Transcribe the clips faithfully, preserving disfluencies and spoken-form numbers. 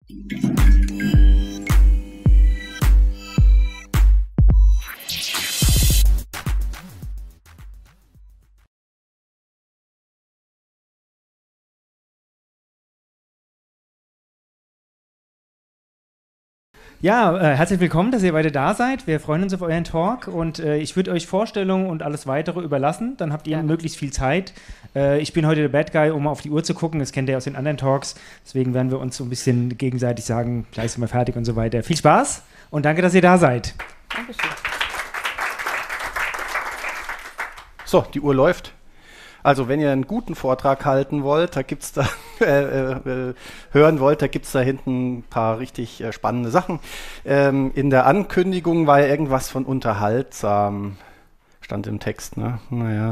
Ja, äh, herzlich willkommen, dass ihr beide da seid. Wir freuen uns auf euren Talk und äh, ich würde euch Vorstellungen und alles Weitere überlassen. Dann habt ihr ja möglichst viel Zeit. Äh, ich bin heute der Bad Guy, um auf die Uhr zu gucken. Das kennt ihr aus den anderen Talks. Deswegen werden wir uns so ein bisschen gegenseitig sagen, gleich sind wir fertig und so weiter. Viel Spaß und danke, dass ihr da seid. Dankeschön. So, die Uhr läuft. Also wenn ihr einen guten Vortrag halten wollt, da gibt's da äh, äh, hören wollt, da gibt es da hinten ein paar richtig äh, spannende Sachen. Ähm, in der Ankündigung war ja irgendwas von unterhaltsam, stand im Text, ne? Naja.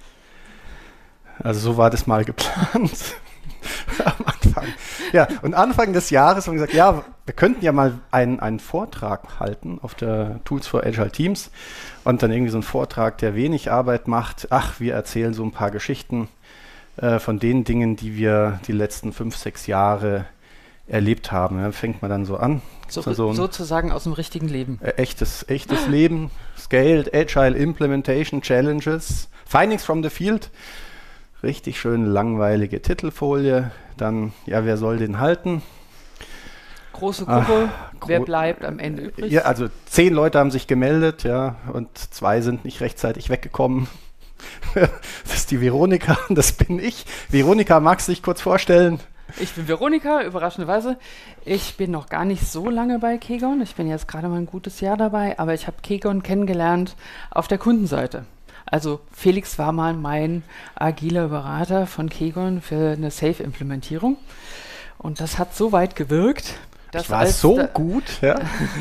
Also so war das mal geplant. Am Anfang. Ja, und Anfang des Jahres haben wir gesagt, ja, wir könnten ja mal einen, einen Vortrag halten auf der Tools for Agile Teams und dann irgendwie so einen Vortrag, der wenig Arbeit macht. Ach, wir erzählen so ein paar Geschichten äh, von den Dingen, die wir die letzten fünf, sechs Jahre erlebt haben. Ja, fängt man dann so an. So, so ein, sozusagen aus dem richtigen Leben. Äh, echtes, echtes Leben, Scaled, Agile Implementation Challenges, Findings from the Field. Richtig schön langweilige Titelfolie. Dann, ja, wer soll den halten? Große Gruppe, Ach, wer gro bleibt am Ende übrig? Ja, also zehn Leute haben sich gemeldet, ja, und zwei sind nicht rechtzeitig weggekommen. Das ist die Veronika und das bin ich. Veronika, magst du dich kurz vorstellen? Ich bin Veronika, überraschenderweise. Ich bin noch gar nicht so lange bei Kegon. Ich bin jetzt gerade mal ein gutes Jahr dabei, aber ich habe Kegon kennengelernt auf der Kundenseite. Also Felix war mal mein agiler Berater von Kegon für eine Safe-Implementierung. Und das hat so weit gewirkt, dass ich war so gut, ja.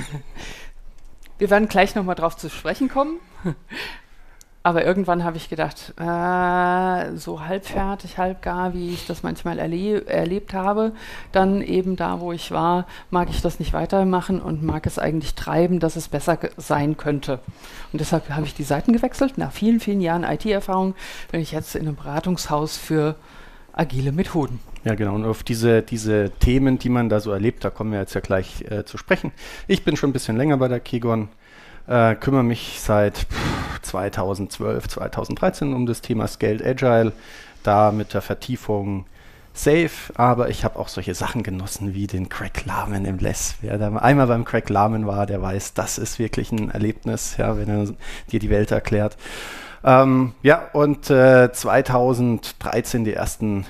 Wir werden gleich nochmal drauf zu sprechen kommen. Aber irgendwann habe ich gedacht, äh, so halbfertig, halbgar, wie ich das manchmal erle erlebt habe, dann eben da, wo ich war, mag ich das nicht weitermachen und mag es eigentlich treiben, dass es besser sein könnte. Und deshalb habe ich die Seiten gewechselt. Nach vielen, vielen Jahren I T-Erfahrung bin ich jetzt in einem Beratungshaus für agile Methoden. Ja, genau. Und auf diese, diese Themen, die man da so erlebt, da kommen wir jetzt ja gleich äh, zu sprechen. Ich bin schon ein bisschen länger bei der Kegon. Äh, kümmere mich seit pff, zweitausendzwölf, zweitausenddreizehn um das Thema Scaled Agile, da mit der Vertiefung Safe, aber ich habe auch solche Sachen genossen wie den Craig Larman im Less. Wer da einmal beim Craig Larman war, der weiß, das ist wirklich ein Erlebnis, ja, wenn er dir die Welt erklärt. Ähm, ja, und äh, zweitausenddreizehn die ersten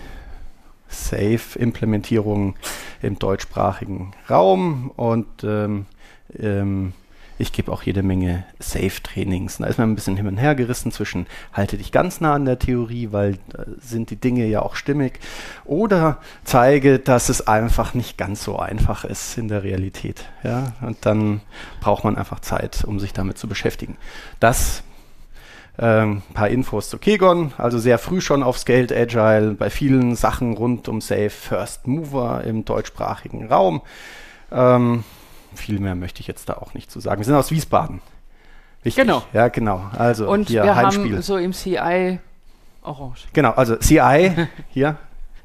Safe-Implementierungen im deutschsprachigen Raum und ähm, ähm, ich gebe auch jede Menge Safe-Trainings. Da ist man ein bisschen hin und her gerissen zwischen halte dich ganz nah an der Theorie, weil da sind die Dinge ja auch stimmig, oder zeige, dass es einfach nicht ganz so einfach ist in der Realität. Ja? Und dann braucht man einfach Zeit, um sich damit zu beschäftigen. Das ein ähm, paar Infos zu Kegon, also sehr früh schon auf Scaled Agile, bei vielen Sachen rund um Safe, First Mover im deutschsprachigen Raum. Ähm, Viel mehr möchte ich jetzt da auch nicht zu sagen. Wir sind aus Wiesbaden. Richtig. Genau. Ja, genau. Also und hier wir Heimspiel. haben so im C I orange. Genau, also C I hier.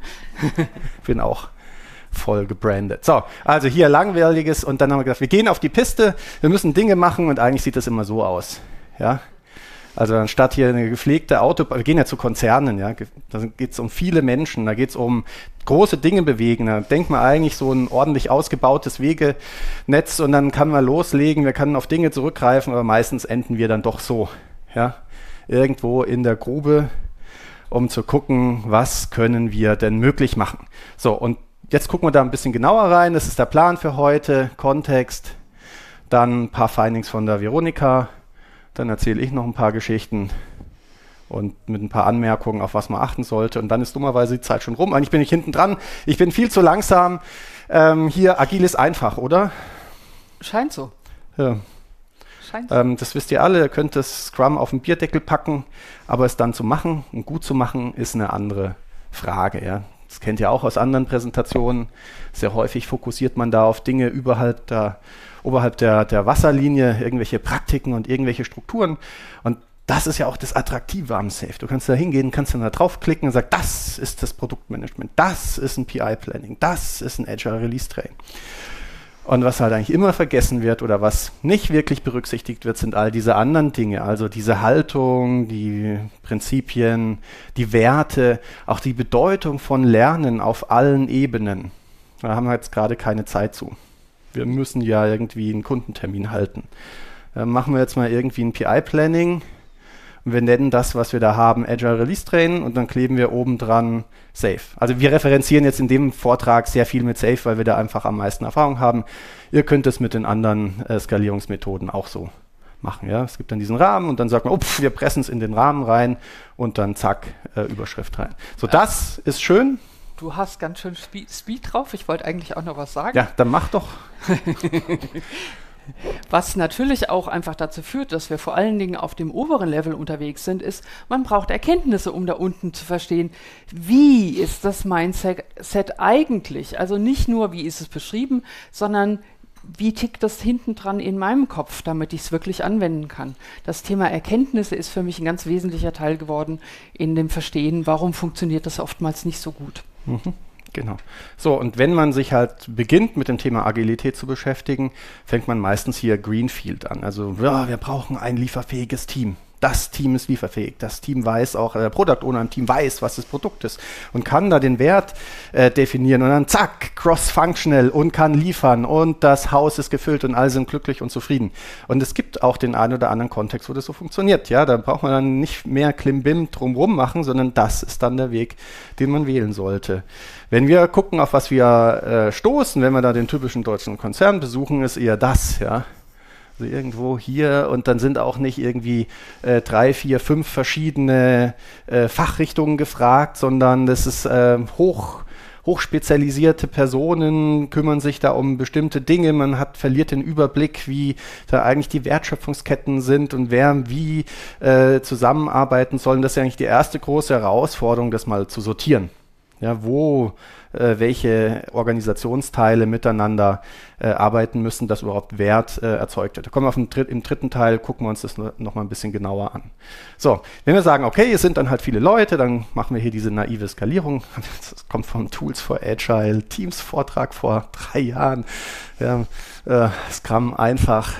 Bin auch voll gebrandet. So, also hier langweiliges und dann haben wir gedacht, wir gehen auf die Piste, wir müssen Dinge machen und eigentlich sieht das immer so aus. Ja. Also anstatt hier eine gepflegte Autobahn, wir gehen ja zu Konzernen, ja, da geht es um viele Menschen, da geht es um große Dinge bewegen. Da denkt man eigentlich so ein ordentlich ausgebautes Wegenetz und dann kann man loslegen, wir können auf Dinge zurückgreifen, aber meistens enden wir dann doch so, ja, irgendwo in der Grube, um zu gucken, was können wir denn möglich machen. So, und jetzt gucken wir da ein bisschen genauer rein, das ist der Plan für heute, Kontext, dann ein paar Findings von der Veronika. Dann erzähle ich noch ein paar Geschichten und mit ein paar Anmerkungen, auf was man achten sollte. Und dann ist dummerweise die Zeit schon rum. Eigentlich bin ich hinten dran. Ich bin viel zu langsam. Ähm, hier, agil ist einfach, oder? Scheint so. Ja. Scheint so. Ähm, das wisst ihr alle. Ihr könnt das Scrum auf den Bierdeckel packen, aber es dann zu machen und gut zu machen, ist eine andere Frage. Ja. Das kennt ihr auch aus anderen Präsentationen. Sehr häufig fokussiert man da auf Dinge überhalb der oberhalb der, der Wasserlinie, irgendwelche Praktiken und irgendwelche Strukturen. Und das ist ja auch das Attraktive am Safe. Du kannst da hingehen, kannst dann da draufklicken und sagst, das ist das Produktmanagement, das ist ein P I-Planning, das ist ein Agile Release Train. Und was halt eigentlich immer vergessen wird oder was nicht wirklich berücksichtigt wird, sind all diese anderen Dinge. Also diese Haltung, die Prinzipien, die Werte, auch die Bedeutung von Lernen auf allen Ebenen. Da haben wir jetzt gerade keine Zeit zu. Wir müssen ja irgendwie einen Kundentermin halten. Dann machen wir jetzt mal irgendwie ein P I-Planning. Und wir nennen das, was wir da haben, Agile Release Train und dann kleben wir oben dran Safe. Also wir referenzieren jetzt in dem Vortrag sehr viel mit Safe, weil wir da einfach am meisten Erfahrung haben. Ihr könnt es mit den anderen äh, Skalierungsmethoden auch so machen. Ja? Es gibt dann diesen Rahmen und dann sagt man, oh, pf, wir pressen es in den Rahmen rein und dann zack, äh, Überschrift rein. So, ja. Das ist schön. Du hast ganz schön Speed, Speed drauf. Ich wollte eigentlich auch noch was sagen. Ja, dann mach doch. Was natürlich auch einfach dazu führt, dass wir vor allen Dingen auf dem oberen Level unterwegs sind, ist, man braucht Erkenntnisse, um da unten zu verstehen, wie ist das Mindset eigentlich? Also nicht nur, wie ist es beschrieben, sondern wie tickt das hinten dran in meinem Kopf, damit ich es wirklich anwenden kann. Das Thema Erkenntnisse ist für mich ein ganz wesentlicher Teil geworden in dem Verstehen, warum funktioniert das oftmals nicht so gut. Mhm. Genau. So, und wenn man sich halt beginnt, mit dem Thema Agilität zu beschäftigen, fängt man meistens hier Greenfield an. Also, ja, wir brauchen ein lieferfähiges Team. Das Team ist lieferfähig. Das Team weiß auch, der Product Owner im Team weiß, was das Produkt ist und kann da den Wert äh, definieren und dann zack, cross-functional und kann liefern und das Haus ist gefüllt und alle sind glücklich und zufrieden. Und es gibt auch den einen oder anderen Kontext, wo das so funktioniert. Ja, da braucht man dann nicht mehr Klimbim drumherum machen, sondern das ist dann der Weg, den man wählen sollte. Wenn wir gucken, auf was wir äh, stoßen, wenn wir da den typischen deutschen Konzern besuchen, ist eher das, ja. Also irgendwo hier und dann sind auch nicht irgendwie äh, drei, vier, fünf verschiedene äh, Fachrichtungen gefragt, sondern das ist äh, hoch, hochspezialisierte Personen kümmern sich da um bestimmte Dinge. Man hat, verliert den Überblick, wie da eigentlich die Wertschöpfungsketten sind und wer wie äh, zusammenarbeiten soll. Und das ist ja eigentlich die erste große Herausforderung, das mal zu sortieren. Ja, wo äh, welche Organisationsteile miteinander äh, arbeiten müssen, dass überhaupt Wert äh, erzeugt wird. Da kommen wir auf den Dritt, im dritten Teil, gucken wir uns das noch, noch mal ein bisschen genauer an. So, wenn wir sagen, okay, es sind dann halt viele Leute, dann machen wir hier diese naive Skalierung. Das kommt vom Tools for Agile Teams Vortrag vor drei Jahren. Ja, äh, Scrum einfach,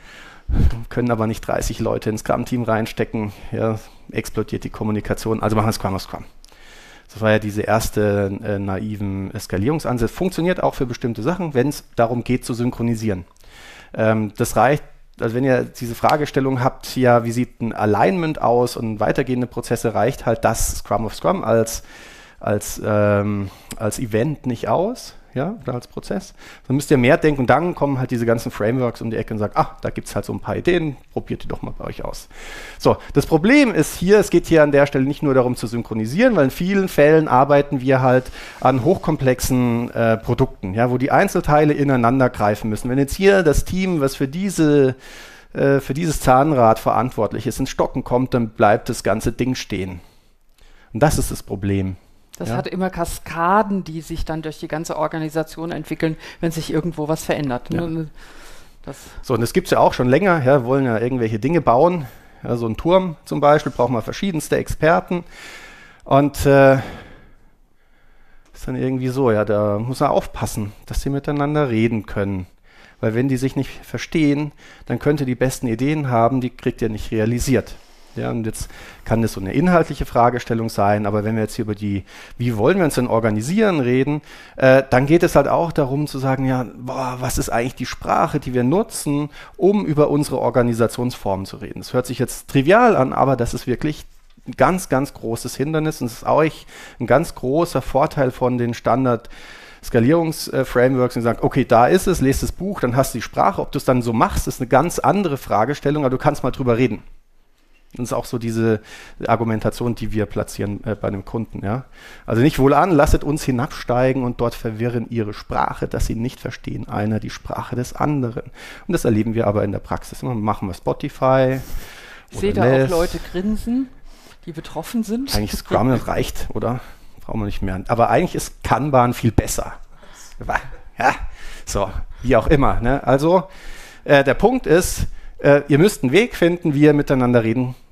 können aber nicht dreißig Leute ins Scrum-Team reinstecken. Ja, explodiert die Kommunikation, also machen wir Scrum auf Scrum. Das war ja diese erste äh, naiven Skalierungsansatz. Funktioniert auch für bestimmte Sachen, wenn es darum geht zu synchronisieren. Ähm, das reicht, also wenn ihr diese Fragestellung habt, ja, wie sieht ein Alignment aus und weitergehende Prozesse, reicht halt das Scrum of Scrum als, als, ähm, als Event nicht aus. Ja, oder als Prozess. Dann müsst ihr mehr denken und dann kommen halt diese ganzen Frameworks um die Ecke und sagen, ah, da gibt es halt so ein paar Ideen, probiert die doch mal bei euch aus. So, das Problem ist hier, es geht hier an der Stelle nicht nur darum zu synchronisieren, weil in vielen Fällen arbeiten wir halt an hochkomplexen äh, Produkten, ja, wo die Einzelteile ineinander greifen müssen. Wenn jetzt hier das Team, was für diese äh, für dieses Zahnrad verantwortlich ist, ins Stocken kommt, dann bleibt das ganze Ding stehen. Und das ist das Problem. Das ja. hat immer Kaskaden, die sich dann durch die ganze Organisation entwickeln, wenn sich irgendwo was verändert. Ja. Das so, und das gibt es ja auch schon länger. Ja, wollen ja irgendwelche Dinge bauen. Ja, so ein Turm zum Beispiel, brauchen wir verschiedenste Experten. Und äh, ist dann irgendwie so, ja, da muss man aufpassen, dass sie miteinander reden können. Weil wenn die sich nicht verstehen, dann könnt ihr die besten Ideen haben, die kriegt ihr nicht realisiert. Ja, und jetzt kann das so eine inhaltliche Fragestellung sein, aber wenn wir jetzt hier über die, wie wollen wir uns denn organisieren, reden, äh, dann geht es halt auch darum zu sagen, ja, boah, was ist eigentlich die Sprache, die wir nutzen, um über unsere Organisationsformen zu reden. Das hört sich jetzt trivial an, aber das ist wirklich ein ganz, ganz großes Hindernis und es ist auch ein ganz großer Vorteil von den Standard- Skalierungsframeworks und sagen, okay, da ist es, lest das Buch, dann hast du die Sprache. Ob du es dann so machst, ist eine ganz andere Fragestellung, aber du kannst mal drüber reden. Das ist auch so diese Argumentation, die wir platzieren äh, bei dem Kunden. Ja? Also nicht wohlan, lasset uns hinabsteigen und dort verwirren ihre Sprache, dass sie nicht verstehen, einer die Sprache des anderen. Und das erleben wir aber in der Praxis. Immer machen wir Spotify. Ich sehe da auch Leute grinsen, die betroffen sind. Eigentlich Scrum reicht, oder? Brauchen wir nicht mehr. Aber eigentlich ist Kanban viel besser. Ja, so, wie auch immer. Ne? Also äh, der Punkt ist, äh, ihr müsst einen Weg finden, wie ihr miteinander reden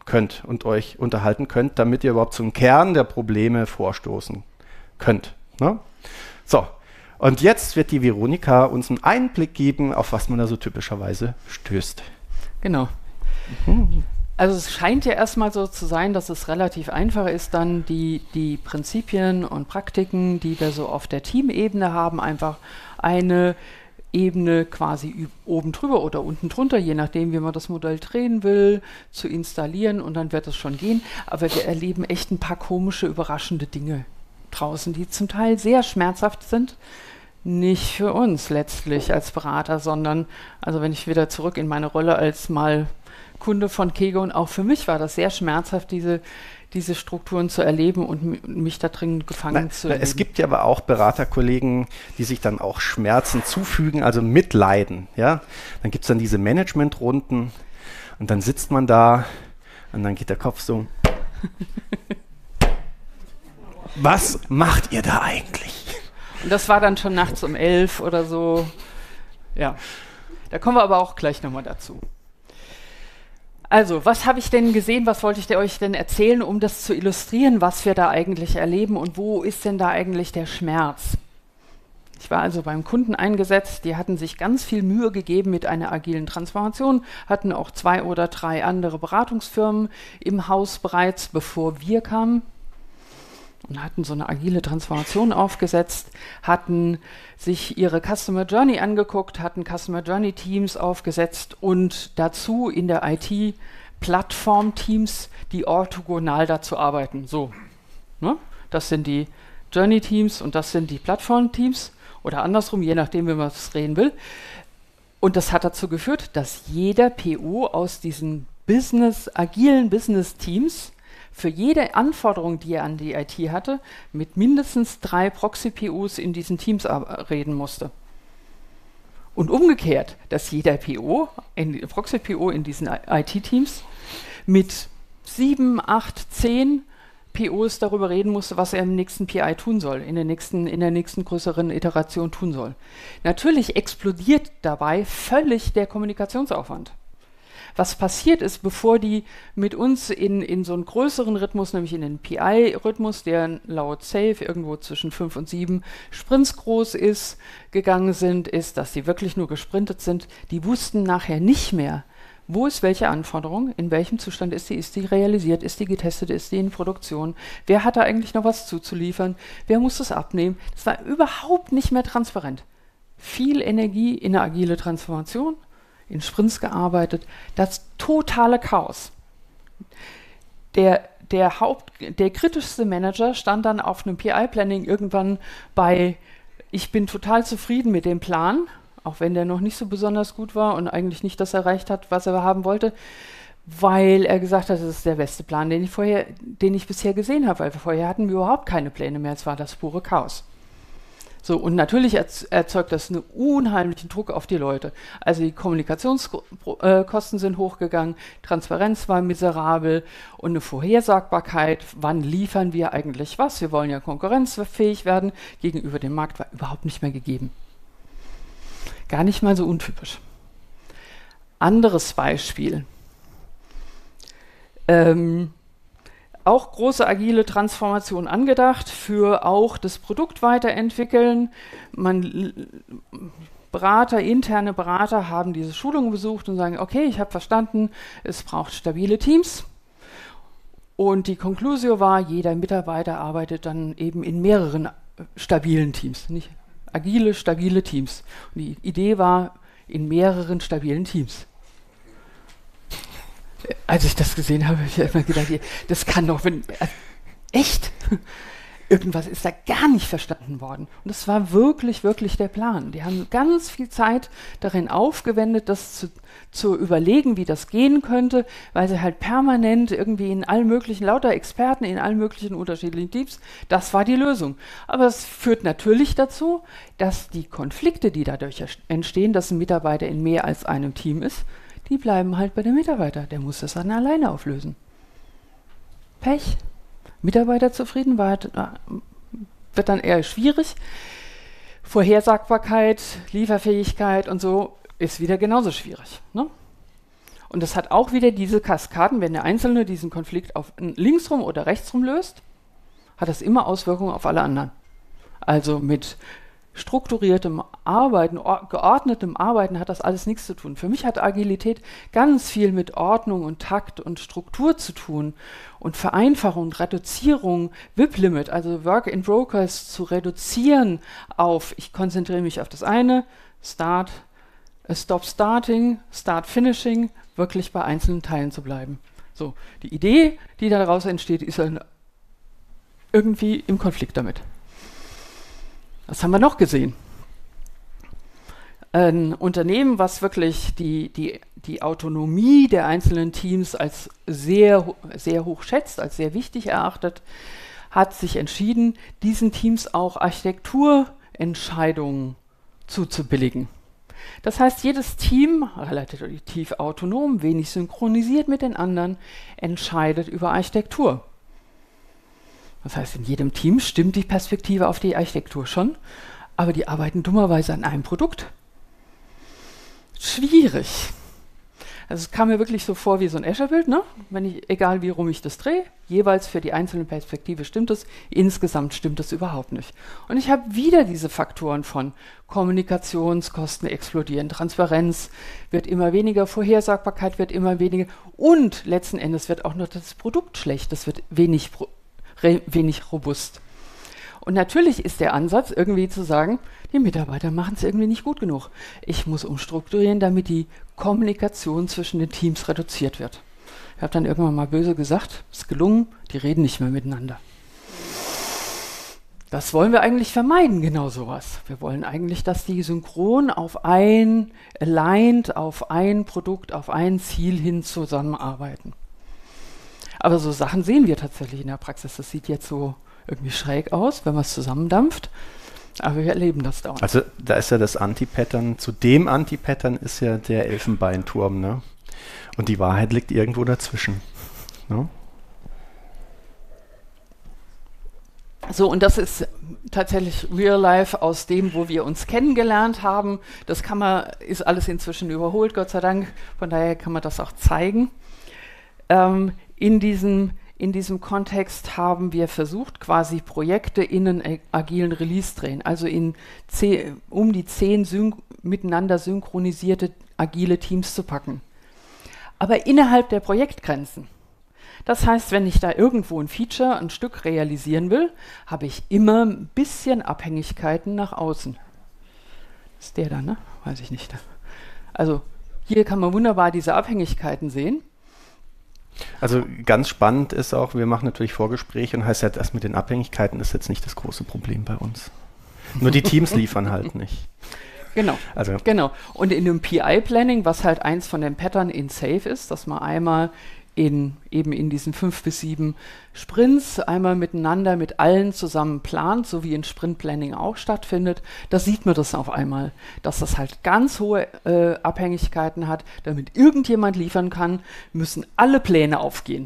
könnt und euch unterhalten könnt, damit ihr überhaupt zum Kern der Probleme vorstoßen könnt. Ne? So, und jetzt wird die Veronika uns einen Einblick geben, auf was man da so typischerweise stößt. Genau. Mhm. Also es scheint ja erstmal so zu sein, dass es relativ einfach ist, dann die, die Prinzipien und Praktiken, die wir so auf der Teamebene haben, einfach eine Ebene quasi oben drüber oder unten drunter, je nachdem, wie man das Modell drehen will, zu installieren und dann wird es schon gehen. Aber wir erleben echt ein paar komische, überraschende Dinge draußen, die zum Teil sehr schmerzhaft sind. Nicht für uns letztlich als Berater, sondern, also wenn ich wieder zurück in meine Rolle als mal Kunde von Kegon, auch für mich war das sehr schmerzhaft, diese diese Strukturen zu erleben und mich da drin gefangen na, zu na, erleben. Es gibt ja aber auch Beraterkollegen, die sich dann auch Schmerzen zufügen, also mitleiden. Ja? Dann gibt es dann diese Managementrunden und dann sitzt man da und dann geht der Kopf so. Was macht ihr da eigentlich? Und das war dann schon nachts um elf oder so. Ja, da kommen wir aber auch gleich nochmal dazu. Also, was habe ich denn gesehen, was wollte ich euch denn erzählen, um das zu illustrieren, was wir da eigentlich erleben und wo ist denn da eigentlich der Schmerz? Ich war also beim Kunden eingesetzt, die hatten sich ganz viel Mühe gegeben mit einer agilen Transformation, hatten auch zwei oder drei andere Beratungsfirmen im Haus bereits, bevor wir kamen. Und hatten so eine agile Transformation aufgesetzt, hatten sich ihre Customer Journey angeguckt, hatten Customer Journey Teams aufgesetzt und dazu in der I T Plattform-Teams, die orthogonal dazu arbeiten. So, ne? Das sind die Journey Teams und das sind die Plattform-Teams oder andersrum, je nachdem, wie man es reden will. Und das hat dazu geführt, dass jeder P O aus diesen Business, agilen Business-Teams für jede Anforderung, die er an die I T hatte, mit mindestens drei Proxy-P Os in diesen Teams reden musste. Und umgekehrt, dass jeder P O, in, Proxy-P O in diesen I T-Teams mit sieben, acht, zehn P Os darüber reden musste, was er im nächsten P I tun soll, in der nächsten, in der nächsten größeren Iteration tun soll. Natürlich explodiert dabei völlig der Kommunikationsaufwand. Was passiert ist, bevor die mit uns in, in so einen größeren Rhythmus, nämlich in den P I-Rhythmus, der laut Safe irgendwo zwischen fünf und sieben Sprints groß ist, gegangen sind, ist, dass sie wirklich nur gesprintet sind. Die wussten nachher nicht mehr, wo ist welche Anforderung, in welchem Zustand ist die, ist die realisiert, ist die getestet, ist die in Produktion, wer hat da eigentlich noch was zuzuliefern, wer muss das abnehmen. Das war überhaupt nicht mehr transparent. Viel Energie in eine agile Transformation, in Sprints gearbeitet, das totale Chaos. Der, der, Haupt, der kritischste Manager stand dann auf einem P I-Planning irgendwann bei, ich bin total zufrieden mit dem Plan, auch wenn der noch nicht so besonders gut war und eigentlich nicht das erreicht hat, was er haben wollte, weil er gesagt hat, das ist der beste Plan, den ich, vorher, den ich bisher gesehen habe, weil vorher hatten wir überhaupt keine Pläne mehr, es war das pure Chaos. So, und natürlich erzeugt das einen unheimlichen Druck auf die Leute. Also die Kommunikationskosten sind hochgegangen, Transparenz war miserabel und eine Vorhersagbarkeit, wann liefern wir eigentlich was? Wir wollen ja konkurrenzfähig werden, gegenüber dem Markt war überhaupt nicht mehr gegeben. Gar nicht mal so untypisch. Anderes Beispiel. Ähm, Auch große agile Transformation angedacht, für auch das Produkt weiterentwickeln. Man, Berater, interne Berater haben diese Schulungen besucht und sagen, okay, ich habe verstanden, es braucht stabile Teams. Und die Conclusio war, jeder Mitarbeiter arbeitet dann eben in mehreren stabilen Teams, nicht agile, stabile Teams. Und die Idee war, in mehreren stabilen Teams. Als ich das gesehen habe, habe ich immer gedacht, das kann doch, wenn, äh, echt? Irgendwas ist da gar nicht verstanden worden. Und das war wirklich, wirklich der Plan. Die haben ganz viel Zeit darin aufgewendet, das zu, zu überlegen, wie das gehen könnte, weil sie halt permanent irgendwie in allen möglichen, lauter Experten in allen möglichen unterschiedlichen Teams, das war die Lösung. Aber es führt natürlich dazu, dass die Konflikte, die dadurch entstehen, dass ein Mitarbeiter in mehr als einem Team ist, die bleiben halt bei dem Mitarbeiter. Der muss das dann alleine auflösen. Pech. Mitarbeiterzufriedenheit wird dann eher schwierig. Vorhersagbarkeit, Lieferfähigkeit und so ist wieder genauso schwierig. Ne? Und das hat auch wieder diese Kaskaden, wenn der Einzelne diesen Konflikt auf linksrum oder rechtsrum löst, hat das immer Auswirkungen auf alle anderen. Also mit strukturiertem Arbeiten, geordnetem Arbeiten hat das alles nichts zu tun. Für mich hat Agilität ganz viel mit Ordnung und Takt und Struktur zu tun und Vereinfachung, Reduzierung, V I P-Limit, also Work in Progress zu reduzieren auf, ich konzentriere mich auf das eine, Start, uh, Stop Starting, Start Finishing, wirklich bei einzelnen Teilen zu bleiben. So, die Idee, die daraus entsteht, ist dann irgendwie im Konflikt damit. Was haben wir noch gesehen? Ein Unternehmen, was wirklich die, die, die Autonomie der einzelnen Teams als sehr, sehr hoch schätzt, als sehr wichtig erachtet, hat sich entschieden, diesen Teams auch Architekturentscheidungen zuzubilligen. Das heißt, jedes Team, relativ autonom, wenig synchronisiert mit den anderen, entscheidet über Architektur. Das heißt, in jedem Team stimmt die Perspektive auf die Architektur schon, aber die arbeiten dummerweise an einem Produkt. Schwierig. Also es kam mir wirklich so vor wie so ein Escher-Bild, ne? Wenn ich, egal wie rum ich das drehe, jeweils für die einzelne Perspektive stimmt es, insgesamt stimmt es überhaupt nicht. Und ich habe wieder diese Faktoren von Kommunikationskosten explodieren, Transparenz wird immer weniger, Vorhersagbarkeit wird immer weniger und letzten Endes wird auch noch das Produkt schlecht, das wird wenig Pro wenig robust. Und natürlich ist der Ansatz irgendwie zu sagen, die Mitarbeiter machen es irgendwie nicht gut genug. Ich muss umstrukturieren, damit die Kommunikation zwischen den Teams reduziert wird. Ich habe dann irgendwann mal böse gesagt, ist gelungen, die reden nicht mehr miteinander. Das wollen wir eigentlich vermeiden, genau sowas. Wir wollen eigentlich, dass die synchron auf ein, aligned, auf ein Produkt, auf ein Ziel hin zusammenarbeiten. Aber so Sachen sehen wir tatsächlich in der Praxis. Das sieht jetzt so irgendwie schräg aus, wenn man es zusammendampft. Aber wir erleben das dauernd. Also da ist ja das Anti-Pattern. Zu dem Anti-Pattern ist ja der Elfenbeinturm. Ne? Und die Wahrheit liegt irgendwo dazwischen. Ne? So, und das ist tatsächlich Real Life aus dem, wo wir uns kennengelernt haben. Das kann man, ist alles inzwischen überholt, Gott sei Dank. Von daher kann man das auch zeigen. Ähm, In diesem, in diesem Kontext haben wir versucht, quasi Projekte in einen agilen Release drehen, also in zehn, um die zehn syn- miteinander synchronisierte agile Teams zu packen. Aber innerhalb der Projektgrenzen. Das heißt, wenn ich da irgendwo ein Feature, ein Stück realisieren will, habe ich immer ein bisschen Abhängigkeiten nach außen. Ist der da, ne? Weiß ich nicht. Also hier kann man wunderbar diese Abhängigkeiten sehen. Also ganz spannend ist auch, wir machen natürlich Vorgespräche und heißt ja, das mit den Abhängigkeiten ist jetzt nicht das große Problem bei uns. Nur die Teams liefern halt nicht. Genau, also. genau. Und in dem P I-Planning, was halt eins von den Pattern in SAFe ist, dass man einmal in eben in diesen fünf bis sieben Sprints einmal miteinander mit allen zusammen plant, so wie in Sprint-Planning auch stattfindet, da sieht man das auf einmal, dass das halt ganz hohe äh, Abhängigkeiten hat. Damit irgendjemand liefern kann, müssen alle Pläne aufgehen.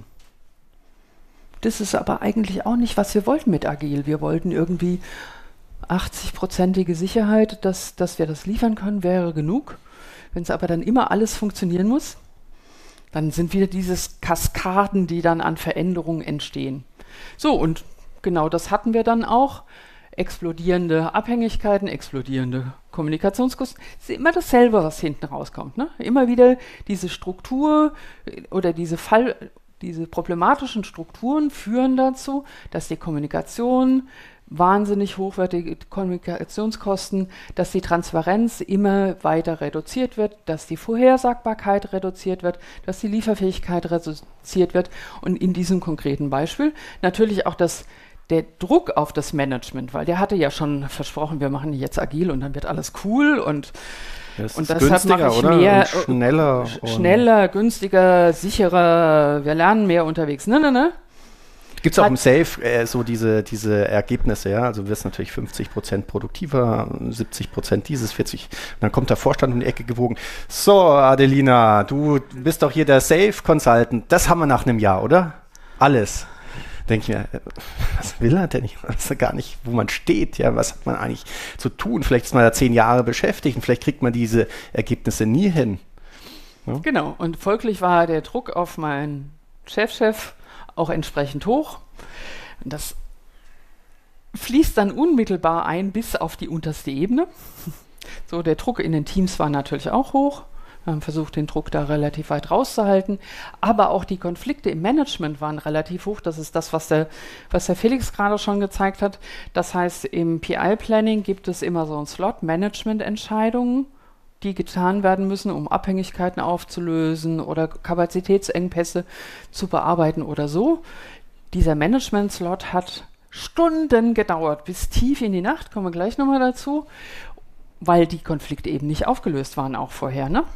Das ist aber eigentlich auch nicht, was wir wollten mit Agil. Wir wollten irgendwie achtzig-prozentige Sicherheit, dass, dass wir das liefern können, wäre genug. Wenn es aber dann immer alles funktionieren muss, dann sind wieder dieses Kaskaden, die dann an Veränderungen entstehen. So, und genau das hatten wir dann auch. Explodierende Abhängigkeiten, explodierende Kommunikationskosten. Es ist immer dasselbe, was hinten rauskommt. Ne? Immer wieder diese Struktur oder diese Fall, diese problematischen Strukturen führen dazu, dass die Kommunikation wahnsinnig hochwertige Kommunikationskosten, dass die Transparenz immer weiter reduziert wird, dass die Vorhersagbarkeit reduziert wird, dass die Lieferfähigkeit reduziert wird und in diesem konkreten Beispiel natürlich auch das, der Druck auf das Management, weil der hatte ja schon versprochen, wir machen jetzt agil und dann wird alles cool und Das und ist deshalb mache ich oder? mehr, Und schneller. sch- schneller, günstiger, sicherer, wir lernen mehr unterwegs. Ne, ne, ne? Gibt es auch Hat- im Safe äh, so diese, diese Ergebnisse, ja? Also du wirst natürlich fünfzig Prozent produktiver, siebzig Prozent dieses, vierzig. Und dann kommt der Vorstand um die Ecke gewogen. So, Adelina, du bist doch hier der Safe-Consultant. Das haben wir nach einem Jahr, oder? Alles. Denke ich mir, äh, was will er denn? Ich weiß ja gar nicht, wo man steht. Ja, was hat man eigentlich zu tun? Vielleicht ist man da zehn Jahre beschäftigt und vielleicht kriegt man diese Ergebnisse nie hin. Ja? Genau, und folglich war der Druck auf meinen Chefchef auch entsprechend hoch. Und das fließt dann unmittelbar ein bis auf die unterste Ebene. So, der Druck in den Teams war natürlich auch hoch. Wir haben versucht, den Druck da relativ weit rauszuhalten. Aber auch die Konflikte im Management waren relativ hoch. Das ist das, was der, was der Felix gerade schon gezeigt hat. Das heißt, im P I-Planning gibt es immer so einen Slot, Management-Entscheidungen, die getan werden müssen, um Abhängigkeiten aufzulösen oder Kapazitätsengpässe zu bearbeiten oder so. Dieser Management-Slot hat Stunden gedauert, bis tief in die Nacht, kommen wir gleich nochmal dazu, weil die Konflikte eben nicht aufgelöst waren, auch vorher, ne?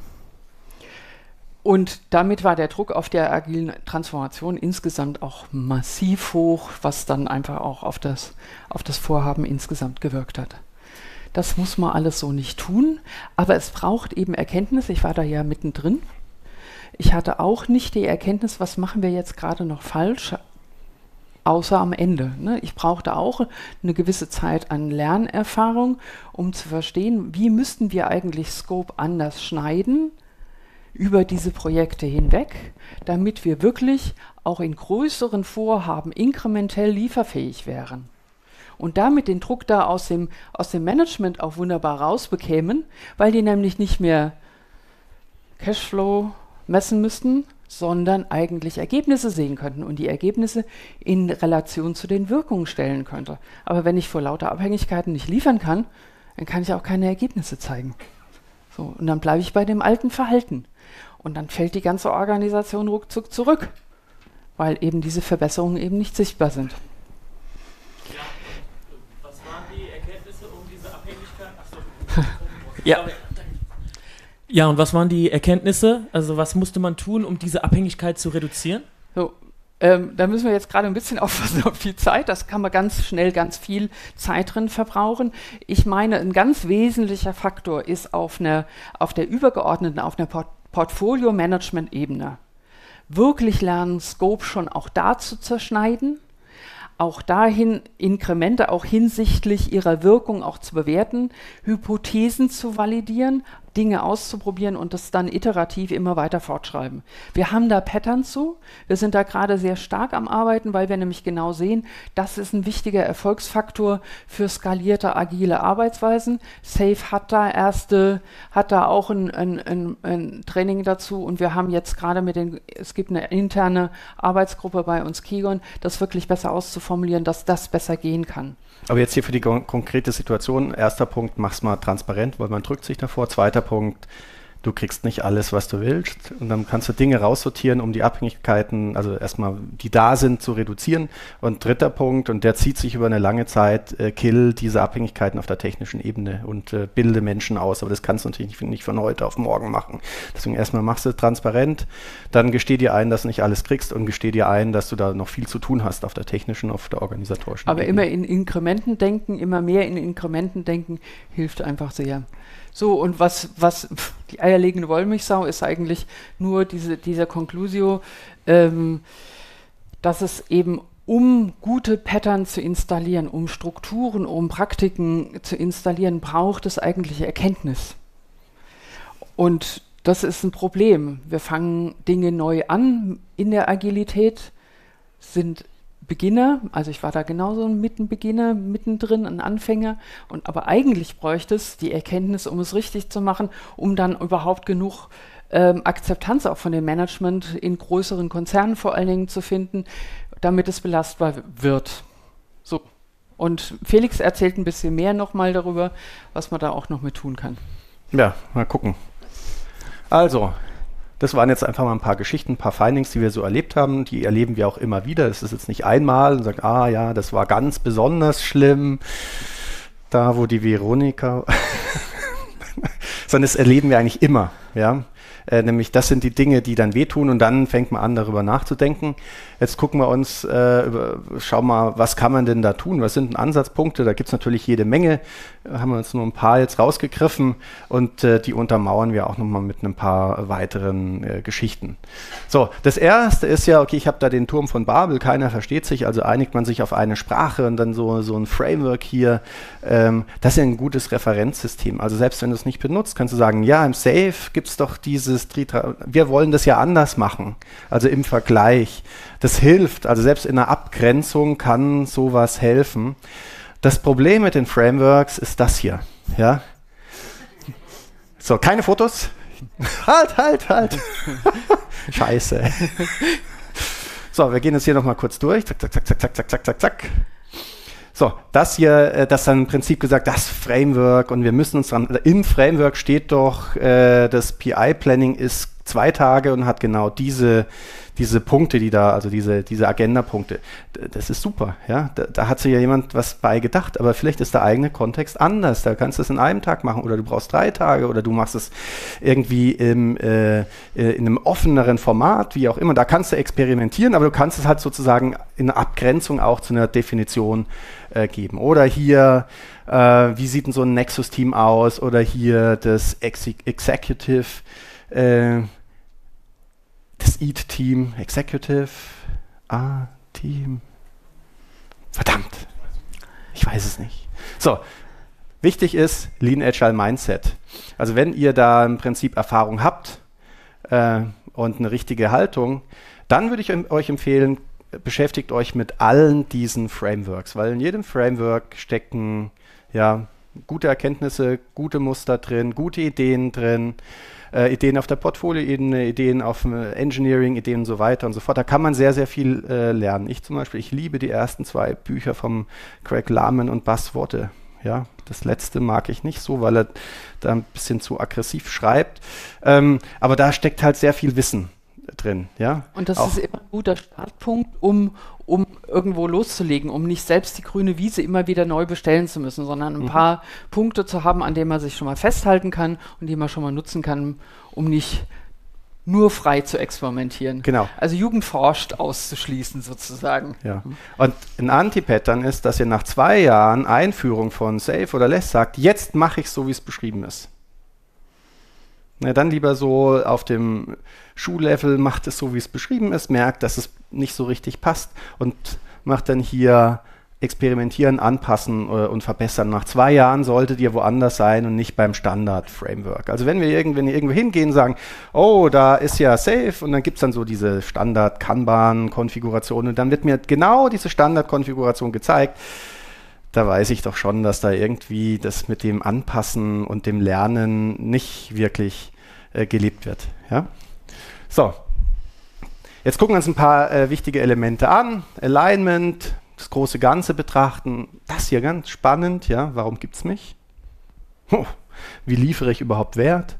Und damit war der Druck auf der agilen Transformation insgesamt auch massiv hoch, was dann einfach auch auf das, auf das Vorhaben insgesamt gewirkt hat. Das muss man alles so nicht tun, aber es braucht eben Erkenntnis. Ich war da ja mittendrin. Ich hatte auch nicht die Erkenntnis, was machen wir jetzt gerade noch falsch, außer am Ende. Ne? Ich brauchte auch eine gewisse Zeit an Lernerfahrung, um zu verstehen, wie müssten wir eigentlich Scope anders schneiden über diese Projekte hinweg, damit wir wirklich auch in größeren Vorhaben inkrementell lieferfähig wären. Und damit den Druck da aus dem, aus dem Management auch wunderbar rausbekämen, weil die nämlich nicht mehr Cashflow messen müssten, sondern eigentlich Ergebnisse sehen könnten und die Ergebnisse in Relation zu den Wirkungen stellen könnte. Aber wenn ich vor lauter Abhängigkeiten nicht liefern kann, dann kann ich auch keine Ergebnisse zeigen. So, und dann bleibe ich bei dem alten Verhalten. Und dann fällt die ganze Organisation ruckzuck zurück, weil eben diese Verbesserungen eben nicht sichtbar sind. Ja, was waren die Erkenntnisse um diese Abhängigkeit? Achso. Ja. Ja, und was waren die Erkenntnisse? Also was musste man tun, um diese Abhängigkeit zu reduzieren? So, ähm, da müssen wir jetzt gerade ein bisschen aufpassen auf die Zeit. Das kann man ganz schnell ganz viel Zeit drin verbrauchen. Ich meine, ein ganz wesentlicher Faktor ist auf, einer, auf der übergeordneten, auf einer Port- Portfolio-Management-Ebene wirklich lernen, Scope schon auch da zu zerschneiden, auch dahin Inkremente auch hinsichtlich ihrer Wirkung auch zu bewerten, Hypothesen zu validieren, Dinge auszuprobieren und das dann iterativ immer weiter fortschreiben. Wir haben da Patterns zu, wir sind da gerade sehr stark am Arbeiten, weil wir nämlich genau sehen, das ist ein wichtiger Erfolgsfaktor für skalierte, agile Arbeitsweisen. SAFe hat da erste, hat da auch ein, ein, ein, ein Training dazu und wir haben jetzt gerade mit den, es gibt eine interne Arbeitsgruppe bei uns Kigon, das wirklich besser auszuformulieren, dass das besser gehen kann. Aber jetzt hier für die kon- konkrete Situation, erster Punkt, mach's mal transparent, weil man drückt sich davor. Zweiter Punkt, du kriegst nicht alles, was du willst. Und dann kannst du Dinge raussortieren, um die Abhängigkeiten, also erstmal, die da sind, zu reduzieren. Und dritter Punkt, und der zieht sich über eine lange Zeit, äh, kill diese Abhängigkeiten auf der technischen Ebene und äh, bilde Menschen aus. Aber das kannst du natürlich nicht, nicht von heute auf morgen machen. Deswegen erstmal machst du transparent, dann gesteh dir ein, dass du nicht alles kriegst und gesteh dir ein, dass du da noch viel zu tun hast auf der technischen, auf der organisatorischen Aber Ebene. immer in Inkrementen denken, immer mehr in Inkrementen denken, hilft einfach sehr. So, und was, was pff, die eierlegende Wollmilchsau ist eigentlich nur diese, dieser Conclusio, ähm, dass es eben, um gute Pattern zu installieren, um Strukturen, um Praktiken zu installieren, braucht es eigentlich Erkenntnis. Und das ist ein Problem. Wir fangen Dinge neu an in der Agilität, sind Beginner, also ich war da genauso ein Mittenbeginner, mittendrin, ein Anfänger, und aber eigentlich bräuchte es die Erkenntnis, um es richtig zu machen, um dann überhaupt genug ähm, Akzeptanz auch von dem Management in größeren Konzernen vor allen Dingen zu finden, damit es belastbar wird. So. Und Felix erzählt ein bisschen mehr nochmal darüber, was man da auch noch mit tun kann. Ja, mal gucken. Also, das waren jetzt einfach mal ein paar Geschichten, ein paar Findings, die wir so erlebt haben. Die erleben wir auch immer wieder. Das ist jetzt nicht einmal und sagt, ah ja, das war ganz besonders schlimm, da wo die Veronika, sondern das erleben wir eigentlich immer, ja. Äh, nämlich das sind die Dinge, die dann wehtun und dann fängt man an, darüber nachzudenken. Jetzt gucken wir uns, äh, über, schauen mal, was kann man denn da tun? Was sind denn Ansatzpunkte? Da gibt es natürlich jede Menge. Da haben wir uns nur ein paar jetzt rausgegriffen und äh, die untermauern wir auch nochmal mit ein paar weiteren äh, Geschichten. So, das erste ist ja, okay, ich habe da den Turm von Babel, keiner versteht sich, also einigt man sich auf eine Sprache und dann so, so ein Framework hier. Ähm, das ist ja ein gutes Referenzsystem. Also selbst wenn du es nicht benutzt, kannst du sagen, ja, im SAFe gibt es doch diese dieses Tritra, wir wollen das ja anders machen, also im Vergleich. Das hilft, also selbst in der Abgrenzung kann sowas helfen. Das Problem mit den Frameworks ist das hier, ja. So, keine Fotos. Halt, halt, halt. Scheiße. So, wir gehen jetzt hier nochmal kurz durch. Zack, zack, zack, zack, zack, zack, zack, zack. So, das hier, äh, das dann im Prinzip gesagt, das Framework und wir müssen uns dran, im Framework steht doch, äh, das P I-Planning ist zwei Tage und hat genau diese, diese Punkte, die da, also diese, diese Agenda-Punkte. D- Das ist super, ja. Da, da hat sich ja jemand was bei gedacht, aber vielleicht ist der eigene Kontext anders. Da kannst du es in einem Tag machen oder du brauchst drei Tage oder du machst es irgendwie im, äh, äh, in einem offeneren Format, wie auch immer. Da kannst du experimentieren, aber du kannst es halt sozusagen in einer Abgrenzung auch zu einer Definition äh, geben. Oder hier, äh, wie sieht denn so ein Nexus-Team aus? Oder hier das Exe- Executive äh, das E A T-Team, Executive, A-Team, verdammt, ich weiß es nicht. So, wichtig ist Lean Agile Mindset. Also wenn ihr da im Prinzip Erfahrung habt äh, und eine richtige Haltung, dann würde ich euch empfehlen, beschäftigt euch mit allen diesen Frameworks, weil in jedem Framework stecken ja gute Erkenntnisse, gute Muster drin, gute Ideen drin, Äh, Ideen auf der Portfolio-Ebene, Ideen auf äh, Engineering, Ideen und so weiter und so fort. Da kann man sehr, sehr viel äh, lernen. Ich zum Beispiel, ich liebe die ersten zwei Bücher vom Craig Lahman und Buzz Worte. Ja, das letzte mag ich nicht so, weil er da ein bisschen zu aggressiv schreibt. Ähm, aber da steckt halt sehr viel Wissen drin. Ja? Und das Auch ist immer ein guter Startpunkt, um, um irgendwo loszulegen, um nicht selbst die grüne Wiese immer wieder neu bestellen zu müssen, sondern ein Mhm. paar Punkte zu haben, an denen man sich schon mal festhalten kann und die man schon mal nutzen kann, um nicht nur frei zu experimentieren. Genau. Also Jugend forscht auszuschließen sozusagen. Ja. Und ein Anti-Pattern ist, dass ihr nach zwei Jahren Einführung von Safe oder Less sagt, jetzt mache ich so, wie es beschrieben ist. Na, dann lieber so auf dem Schuhlevel, macht es so, wie es beschrieben ist, merkt, dass es nicht so richtig passt und macht dann hier experimentieren, anpassen äh, und verbessern. Nach zwei Jahren solltet ihr woanders sein und nicht beim Standard-Framework. Also wenn wir irgend, wenn wir irgendwo hingehen und sagen, oh, da ist ja Safe und dann gibt es dann so diese Standard-Kanban-Konfiguration und dann wird mir genau diese Standard-Konfiguration gezeigt, da weiß ich doch schon, dass da irgendwie das mit dem Anpassen und dem Lernen nicht wirklich äh, gelebt wird. Ja? So, jetzt gucken wir uns ein paar äh, wichtige Elemente an. Alignment, das große Ganze betrachten. Das hier ganz spannend. Ja? Warum gibt es mich? Oh, wie liefere ich überhaupt Wert?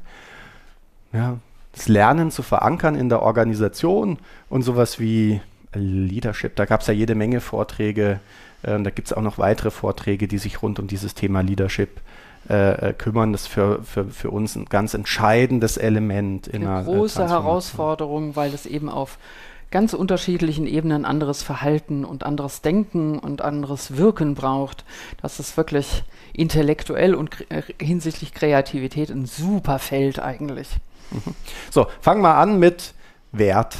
Ja, das Lernen zu verankern in der Organisation und sowas wie Leadership. Da gab es ja jede Menge Vorträge. Ähm, da gibt es auch noch weitere Vorträge, die sich rund um dieses Thema Leadership äh, kümmern. Das ist für, für, für uns ein ganz entscheidendes Element in Eine einer große Transformation. Herausforderung, weil es eben auf ganz unterschiedlichen Ebenen anderes Verhalten und anderes Denken und anderes Wirken braucht. Das ist wirklich intellektuell und kre- äh, hinsichtlich Kreativität ein super Feld eigentlich. So, fangen wir an mit Wert.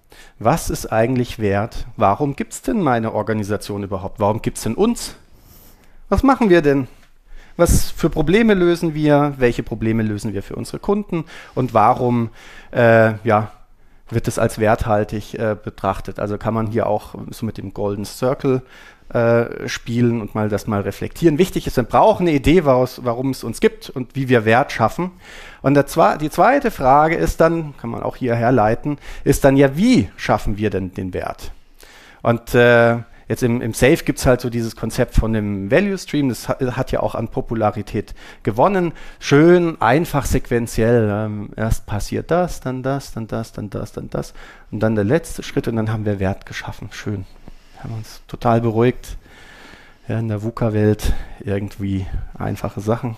Was ist eigentlich Wert? Warum gibt es denn meine Organisation überhaupt? Warum gibt es denn uns? Was machen wir denn? Was für Probleme lösen wir? Welche Probleme lösen wir für unsere Kunden? Und warum äh, ja, wird es als werthaltig äh, betrachtet? Also kann man hier auch so mit dem Golden Circle äh, spielen und mal das mal reflektieren. Wichtig ist, wir brauchen eine Idee, woraus, warum es uns gibt und wie wir Wert schaffen. Und der zwe- die zweite Frage ist dann, kann man auch hier herleiten, ist dann ja, wie schaffen wir denn den Wert? Und äh, jetzt im, im Safe gibt es halt so dieses Konzept von dem Value Stream, das hat, hat ja auch an Popularität gewonnen. Schön, einfach sequenziell. Ähm, erst passiert das, dann das, dann das, dann das, dann das. Und dann der letzte Schritt und dann haben wir Wert geschaffen. Schön. Haben uns total beruhigt. Ja, in der VUCA-Welt irgendwie einfache Sachen.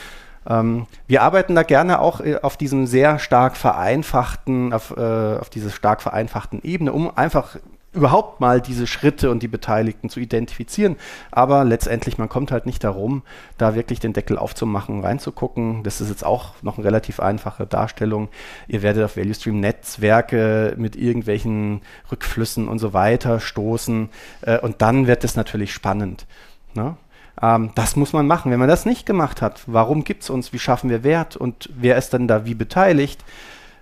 Ähm, wir arbeiten da gerne auch äh, auf diesem sehr stark vereinfachten, auf, äh, auf dieser stark vereinfachten Ebene, um einfach überhaupt mal diese Schritte und die Beteiligten zu identifizieren. Aber letztendlich, man kommt halt nicht darum, da wirklich den Deckel aufzumachen, reinzugucken. Das ist jetzt auch noch eine relativ einfache Darstellung. Ihr werdet auf Value Stream Netzwerke mit irgendwelchen Rückflüssen und so weiter stoßen. Äh, und dann wird es natürlich spannend. Ne? Ähm, das muss man machen. Wenn man das nicht gemacht hat, warum gibt es uns? Wie schaffen wir Wert? Und wer ist dann da wie beteiligt?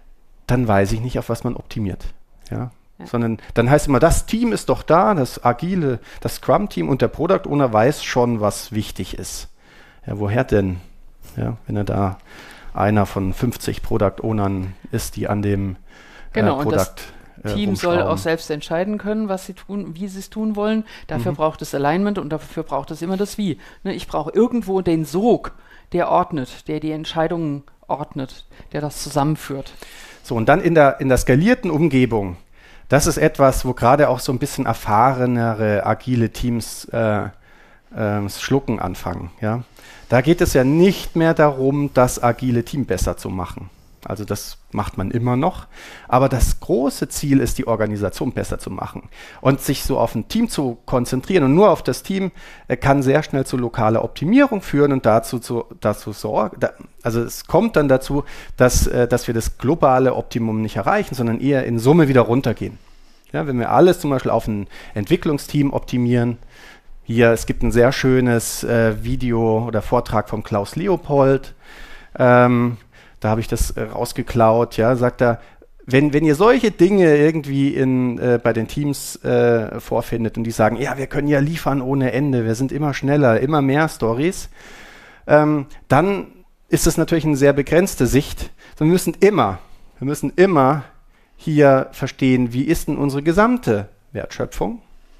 dann weiß ich nicht, auf was man optimiert. Ja? Ja. Sondern dann heißt immer, das Team ist doch da, das agile, das Scrum-Team und der Product Owner weiß schon, was wichtig ist. Ja, woher denn? Ja, wenn er da einer von fünfzig Product Ownern ist, die an dem genau, äh, Product und das Team soll auch selbst entscheiden können, was sie tun, wie sie es tun wollen. Dafür mhm. braucht es Alignment und dafür braucht es immer das Wie. Ne, ich brauche irgendwo den Sog, der ordnet, der die Entscheidungen ordnet, der das zusammenführt. So, und dann in der, in der skalierten Umgebung, das ist etwas, wo gerade auch so ein bisschen erfahrenere, agile Teams äh, äh, schlucken anfangen. Ja? Da geht es ja nicht mehr darum, das agile Team besser zu machen. Also das macht man immer noch. Aber das große Ziel ist, die Organisation besser zu machen. Und sich so auf ein Team zu konzentrieren und nur auf das Team äh, kann sehr schnell zu lokaler Optimierung führen und dazu, zu, dazu sorgen. Da, also es kommt dann dazu, dass, äh, dass wir das globale Optimum nicht erreichen, sondern eher in Summe wieder runtergehen. Ja, wenn wir alles zum Beispiel auf ein Entwicklungsteam optimieren. Hier, es gibt ein sehr schönes äh, Video oder Vortrag von Klaus Leopold. Ähm, Da habe ich das äh, rausgeklaut, ja, sagt er, wenn, wenn ihr solche Dinge irgendwie in, äh, bei den Teams äh, vorfindet und die sagen, ja, wir können ja liefern ohne Ende, wir sind immer schneller, immer mehr Stories, ähm, dann ist das natürlich eine sehr begrenzte Sicht. Wir müssen immer, wir müssen immer hier verstehen, wie ist denn unsere gesamte Wertschöpfung?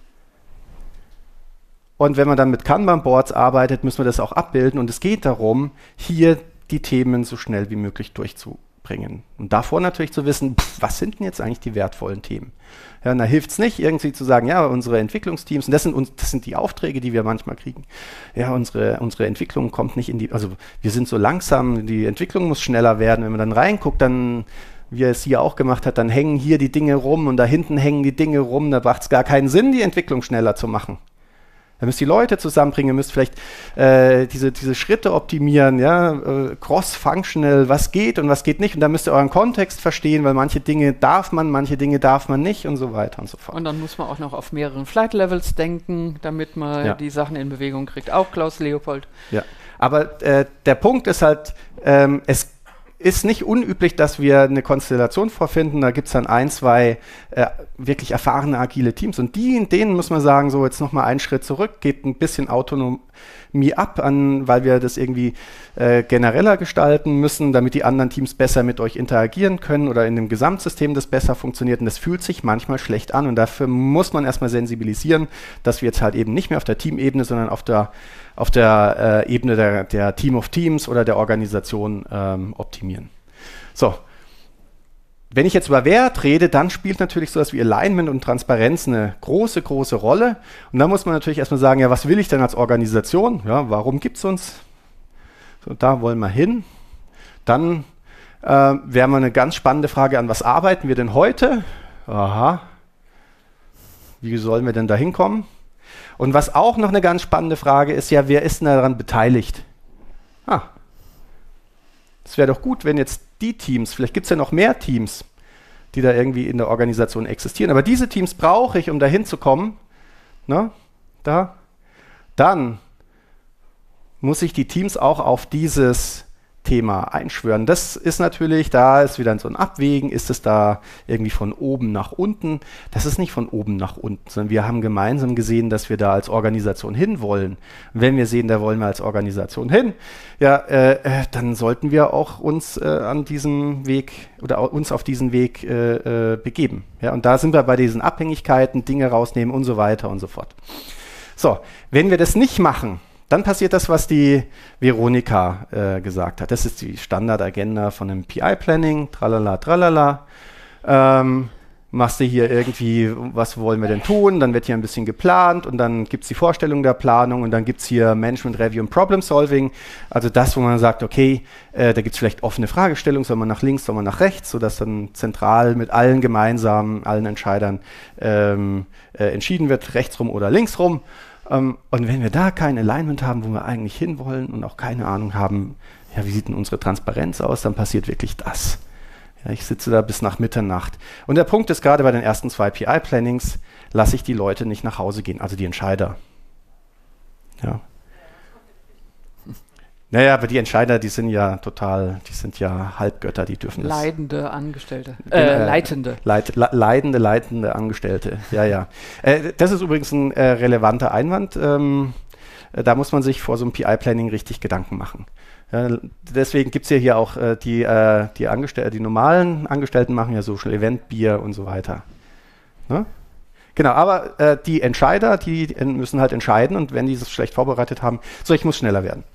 Und wenn man dann mit Kanban-Boards arbeitet, müssen wir das auch abbilden und es geht darum, hier die Themen so schnell wie möglich durchzubringen. Und davor natürlich zu wissen, pff, was sind denn jetzt eigentlich die wertvollen Themen? Ja, und da hilft es nicht, irgendwie zu sagen, ja, unsere Entwicklungsteams, und das sind, uns, das sind die Aufträge, die wir manchmal kriegen. Ja, unsere, unsere Entwicklung kommt nicht in die, also wir sind so langsam, die Entwicklung muss schneller werden. Wenn man dann reinguckt, dann, wie er es hier auch gemacht hat, dann hängen hier die Dinge rum und da hinten hängen die Dinge rum, da macht es gar keinen Sinn, die Entwicklung schneller zu machen. Ihr müsst die Leute zusammenbringen, ihr müsst vielleicht äh, diese, diese Schritte optimieren, ja, äh, cross-functional, was geht und was geht nicht. Und da müsst ihr euren Kontext verstehen, weil manche Dinge darf man, manche Dinge darf man nicht und so weiter und so fort. Und dann muss man auch noch auf mehreren Flight-Levels denken, damit man ja. die Sachen in Bewegung kriegt. Auch Klaus Leopold. Ja, aber äh, der Punkt ist halt, ähm, es ist nicht unüblich, dass wir eine Konstellation vorfinden. Da gibt es dann ein, zwei äh, wirklich erfahrene, agile Teams. Und die, in denen muss man sagen, so jetzt nochmal einen Schritt zurück, geht ein bisschen Autonomie ab, an, weil wir das irgendwie äh, genereller gestalten müssen, damit die anderen Teams besser mit euch interagieren können oder in dem Gesamtsystem das besser funktioniert. Und das fühlt sich manchmal schlecht an. Und dafür muss man erstmal sensibilisieren, dass wir jetzt halt eben nicht mehr auf der Teamebene, sondern auf der auf der äh, Ebene der, der Team of Teams oder der Organisation ähm, optimieren. So, wenn ich jetzt über Wert rede, dann spielt natürlich sowas wie Alignment und Transparenz eine große, große Rolle. Und da muss man natürlich erstmal sagen, ja, was will ich denn als Organisation? Ja, warum gibt es uns? So, da wollen wir hin. Dann äh, wäre mal eine ganz spannende Frage, an was arbeiten wir denn heute? Aha, wie sollen wir denn da hinkommen? Und was auch noch eine ganz spannende Frage ist, ja, wer ist denn daran beteiligt? Ah, es wäre doch gut, wenn jetzt die Teams, vielleicht gibt es ja noch mehr Teams, die da irgendwie in der Organisation existieren, aber diese Teams brauche ich, um da hinzukommen, ne, da, dann muss ich die Teams auch auf dieses Thema einschwören. Das ist natürlich, da ist wieder so ein Abwägen, ist es da irgendwie von oben nach unten? Das ist nicht von oben nach unten, sondern wir haben gemeinsam gesehen, dass wir da als Organisation hinwollen. Und wenn wir sehen, da wollen wir als Organisation hin, ja, äh, dann sollten wir auch uns äh, an diesem Weg oder uns auf diesen Weg äh, äh, begeben. Ja, und da sind wir bei diesen Abhängigkeiten, Dinge rausnehmen und so weiter und so fort. So, wenn wir das nicht machen, dann passiert das, was die Veronika äh, gesagt hat. Das ist die Standardagenda von einem P I-Planning, tralala, tralala. Ähm, machst du hier irgendwie, was wollen wir denn tun? Dann wird hier ein bisschen geplant und dann gibt es die Vorstellung der Planung und dann gibt es hier Management Review und Problem Solving. Also das, wo man sagt, okay, äh, da gibt es vielleicht offene Fragestellungen, soll man nach links, soll man nach rechts, sodass dann zentral mit allen gemeinsam, allen Entscheidern ähm, äh, entschieden wird, rechtsrum oder linksrum. Um, und wenn wir da kein Alignment haben, wo wir eigentlich hinwollen und auch keine Ahnung haben, ja, wie sieht denn unsere Transparenz aus, dann passiert wirklich das. Ja, ich sitze da bis nach Mitternacht. Und der Punkt ist, gerade bei den ersten zwei P I-Plannings lasse ich die Leute nicht nach Hause gehen, also die Entscheider. Ja. Naja, aber die Entscheider, die sind ja total, die sind ja Halbgötter, die dürfen das. Leidende Angestellte. Äh, Äh, leitende. Leit, le, leidende, leitende Angestellte. Ja, ja. Äh, das ist übrigens ein äh, relevanter Einwand. Ähm, äh, da muss man sich vor so einem P I-Planning richtig Gedanken machen. Ja, deswegen gibt es ja hier auch äh, die, äh, die, Angestell- die normalen Angestellten machen ja Social Event, Bier und so weiter. Ne? Genau, aber äh, die Entscheider, die, die müssen halt entscheiden und wenn die es schlecht vorbereitet haben, so, ich muss schneller werden.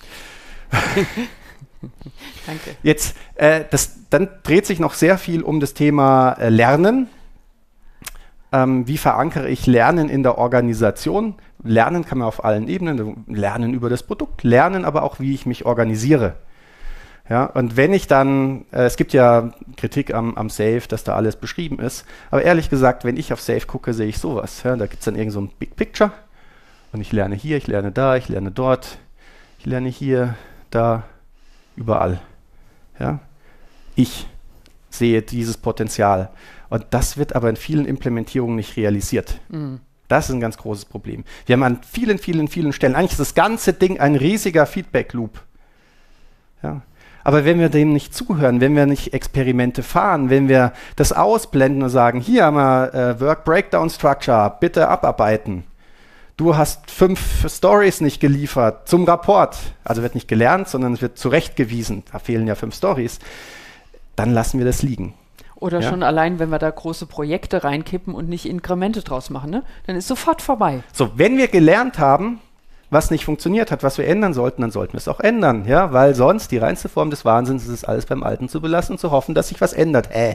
Danke. Jetzt, äh, das, dann dreht sich noch sehr viel um das Thema äh, Lernen. Ähm, wie verankere ich Lernen in der Organisation? Lernen kann man auf allen Ebenen, lernen über das Produkt, lernen aber auch, wie ich mich organisiere. Ja, und wenn ich dann, äh, es gibt ja Kritik am, am Safe, dass da alles beschrieben ist, aber ehrlich gesagt, wenn ich auf Safe gucke, sehe ich sowas. Ja, da gibt es dann irgend so ein Big Picture und ich lerne hier, ich lerne da, ich lerne dort, ich lerne hier, da, überall. Ja? Ich sehe dieses Potenzial. Und das wird aber in vielen Implementierungen nicht realisiert. Mhm. Das ist ein ganz großes Problem. Wir haben an vielen, vielen, vielen Stellen, eigentlich ist das ganze Ding ein riesiger Feedback-Loop. Ja? Aber wenn wir dem nicht zuhören, wenn wir nicht Experimente fahren, wenn wir das ausblenden und sagen, hier haben wir äh, Work Breakdown Structure, bitte abarbeiten. Du hast fünf Stories nicht geliefert zum Rapport. Also wird nicht gelernt, sondern es wird zurechtgewiesen. Da fehlen ja fünf Stories. Dann lassen wir das liegen. Oder Ja? schon allein, wenn wir da große Projekte reinkippen und nicht Inkremente draus machen, ne? Dann ist sofort vorbei. So, wenn wir gelernt haben, was nicht funktioniert hat, was wir ändern sollten, dann sollten wir es auch ändern. Ja? Weil sonst die reinste Form des Wahnsinns ist es, alles beim Alten zu belassen und zu hoffen, dass sich was ändert. Äh.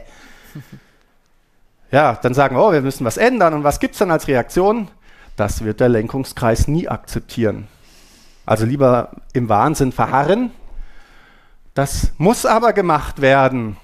Ja, dann sagen, oh, wir müssen was ändern. Und was gibt es dann als Reaktion? Das wird der Lenkungskreis nie akzeptieren. Also lieber im Wahnsinn verharren. Das muss aber gemacht werden.